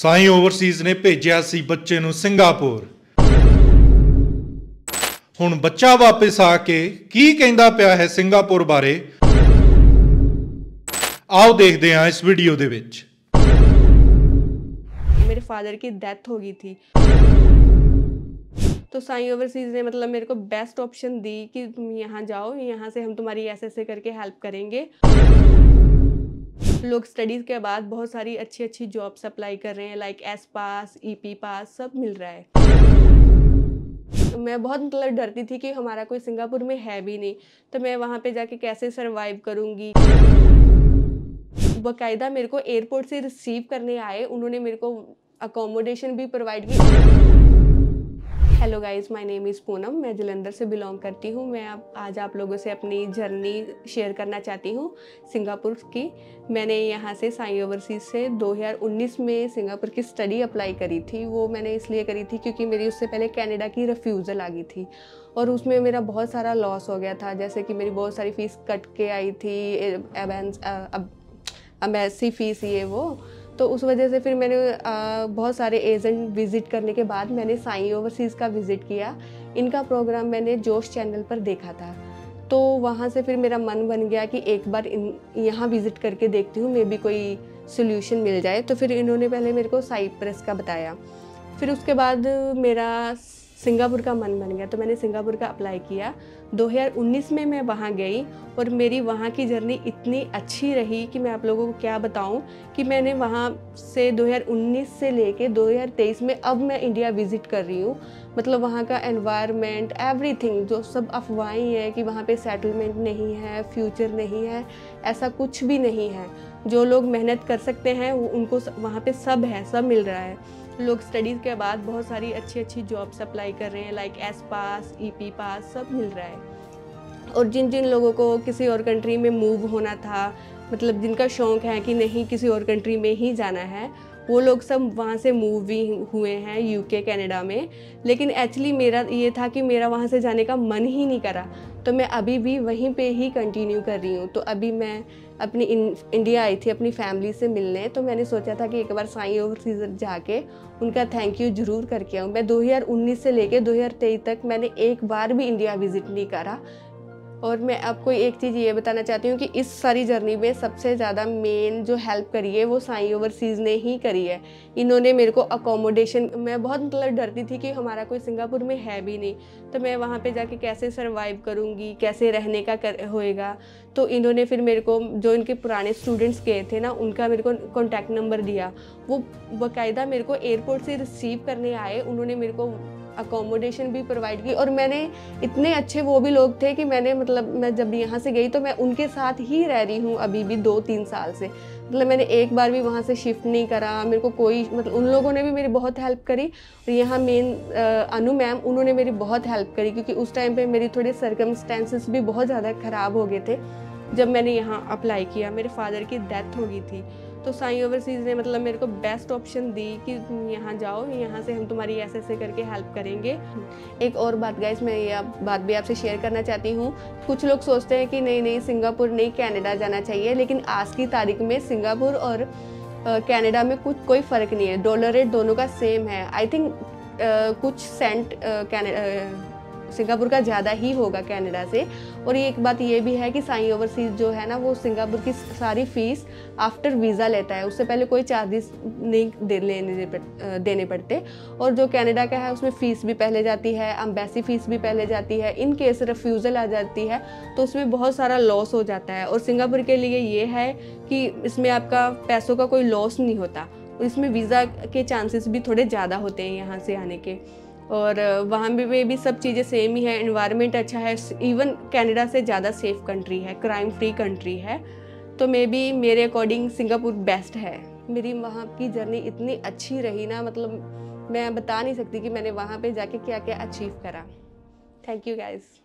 ਸਾਈ Overseas ਨੇ ਭੇਜਿਆ ਸੀ ਬੱਚੇ ਨੂੰ ਸਿੰਗਾਪੁਰ। ਹੁਣ ਬੱਚਾ ਵਾਪਸ ਆ ਕੇ ਕੀ ਕਹਿੰਦਾ ਪਿਆ ਹੈ ਸਿੰਗਾਪੁਰ ਬਾਰੇ, आओ देखते हैं इस वीडियो दे विच। मेरे फादर की डेथ हो गई थी तो साई ओवरसीज ने मतलब मेरे को बेस्ट ऑप्शन दी कि तुम यहाँ जाओ, यहाँ से हम तुम्हारी ऐसे करके हेल्प करेंगे। लोग स्टडीज़ के बाद बहुत सारी अच्छी जॉब्स अप्लाई कर रहे हैं, like S pass, EP pass, सब मिल रहा है। मैं बहुत मतलब डरती थी कि हमारा कोई सिंगापुर में है भी नहीं, तो मैं वहाँ पे जाके कैसे सर्वाइव करूँगी। बाकायदा मेरे को एयरपोर्ट से रिसीव करने आए, उन्होंने मेरे को अकोमोडेशन भी प्रोवाइड की। Hello guys, my name is Poonam, मैं जलंधर से बिलोंग करती हूँ। मैं आज आप लोगों से अपनी जर्नी शेयर करना चाहती हूँ सिंगापुर की। मैंने यहाँ से साई ओवरसीज से 2019 में सिंगापुर की स्टडी अप्लाई करी थी। वो मैंने इसलिए करी थी क्योंकि मेरी उससे पहले कनाडा की रिफ्यूज़ल आ गई थी और उसमें मेरा बहुत सारा लॉस हो गया था। जैसे कि मेरी बहुत सारी फ़ीस कट के आई थी, एम्बेसी फ़ीस ये वो, तो उस वजह से फिर मैंने बहुत सारे एजेंट विज़िट करने के बाद मैंने साई ओवरसीज़ का विज़िट किया। इनका प्रोग्राम मैंने जोश चैनल पर देखा था, तो वहाँ से फिर मेरा मन बन गया कि एक बार यहाँ विज़िट करके देखती हूँ, मे बी कोई सोल्यूशन मिल जाए। तो फिर इन्होंने पहले मेरे को साइप्रस का बताया, फिर उसके बाद मेरा सिंगापुर का मन बन गया, तो मैंने सिंगापुर का अप्लाई किया। 2019 में मैं वहाँ गई और मेरी वहाँ की जर्नी इतनी अच्छी रही कि मैं आप लोगों को क्या बताऊँ कि मैंने वहाँ से 2019 से लेके 2023 में अब मैं इंडिया विज़िट कर रही हूँ। मतलब वहाँ का एनवायरनमेंट, एवरीथिंग, जो सब अफवाहें हैं कि वहाँ पे सेटलमेंट नहीं है, फ्यूचर नहीं है, ऐसा कुछ भी नहीं है। जो लोग मेहनत कर सकते हैं उनको वहाँ पे सब है, सब मिल रहा है। लोग स्टडीज़ के बाद बहुत सारी अच्छी जॉब्स अप्लाई कर रहे हैं, like S pass, EP pass, सब मिल रहा है। और जिन जिन लोगों को किसी और कंट्री में मूव होना था, मतलब जिनका शौक़ है कि नहीं किसी और कंट्री में ही जाना है, वो लोग सब वहाँ से मूव भी हुए हैं यूके, कनाडा में। लेकिन एक्चुअली मेरा ये था कि मेरा वहाँ से जाने का मन ही नहीं करा, तो मैं अभी भी वहीं पे ही कंटिन्यू कर रही हूँ। तो अभी मैं अपनी इंडिया आई थी अपनी फैमिली से मिलने, तो मैंने सोचा था कि एक बार साई ओवरसीज जाके उनका थैंक यू ज़रूर करके आऊँ। मैं 2019 से लेके 2023 तक मैंने एक बार भी इंडिया विज़िट नहीं करा। और मैं आपको एक चीज़ ये बताना चाहती हूँ कि इस सारी जर्नी में सबसे ज़्यादा मेन जो हेल्प करी है वो साई ओवरसीज़ ने ही करी है। इन्होंने मेरे को अकोमोडेशन, मैं बहुत मतलब डरती थी कि हमारा कोई सिंगापुर में है भी नहीं, तो मैं वहाँ पे जाके कैसे सर्वाइव करूँगी, कैसे रहने का होएगा। तो इन्होंने फिर मेरे को, जो इनके पुराने स्टूडेंट्स गए थे ना, उनका मेरे को कॉन्टैक्ट नंबर दिया। वो बाकायदा मेरे को एयरपोर्ट से रिसीव करने आए, उन्होंने मेरे को अकोमोडेशन भी प्रोवाइड की। और मैंने इतने अच्छे वो भी लोग थे कि मैंने मतलब मैं जब यहाँ से गई तो मैं उनके साथ ही रह रही हूँ अभी भी 2-3 साल से। मतलब मैंने एक बार भी वहाँ से शिफ्ट नहीं करा। मेरे को कोई मतलब उन लोगों ने भी मेरी बहुत हेल्प करी। और यहाँ मेन अनु मैम, उन्होंने मेरी बहुत हेल्प करी क्योंकि उस टाइम पे मेरी थोड़े सर्कमस्टेंसेस भी बहुत ज़्यादा ख़राब हो गए थे जब मैंने यहाँ अप्लाई किया। मेरे फादर की डेथ हो गई थी, तो साई ओवरसीज़ ने मतलब मेरे को बेस्ट ऑप्शन दी कि तुम यहाँ जाओ, यहाँ से हम तुम्हारी ऐसे करके हेल्प करेंगे। एक और बात गाइस, मैं ये बात भी आपसे शेयर करना चाहती हूँ। कुछ लोग सोचते हैं कि नहीं सिंगापुर नहीं कनाडा जाना चाहिए, लेकिन आज की तारीख में सिंगापुर और कनाडा में कोई फ़र्क नहीं है। डॉलर रेट दोनों का सेम है। आई थिंक कुछ सेंट सिंगापुर का ज़्यादा ही होगा कनाडा से। और एक बात ये भी है कि साई ओवरसीज़ जो है ना, वो सिंगापुर की सारी फ़ीस आफ्टर वीज़ा लेता है, उससे पहले कोई चार्जेस नहीं देने पड़ते। और जो कनाडा का है उसमें फ़ीस भी पहले जाती है, एम्बेसी फ़ीस भी पहले जाती है। इन केस रिफ्यूज़ल आ जाती है तो उसमें बहुत सारा लॉस हो जाता है। और सिंगापुर के लिए ये है कि इसमें आपका पैसों का कोई लॉस नहीं होता, इसमें वीज़ा के चांसेस भी थोड़े ज़्यादा होते हैं यहाँ से आने के। और वहाँ भी सब चीज़ें सेम ही है, एनवायरनमेंट अच्छा है। इवन कनाडा से ज़्यादा सेफ़ कंट्री है, क्राइम फ्री कंट्री है। तो मे बी मेरे अकॉर्डिंग सिंगापुर बेस्ट है। मेरी वहाँ की जर्नी इतनी अच्छी रही ना, मतलब मैं बता नहीं सकती कि मैंने वहाँ पे जाके क्या क्या अचीव करा। Thank you guys.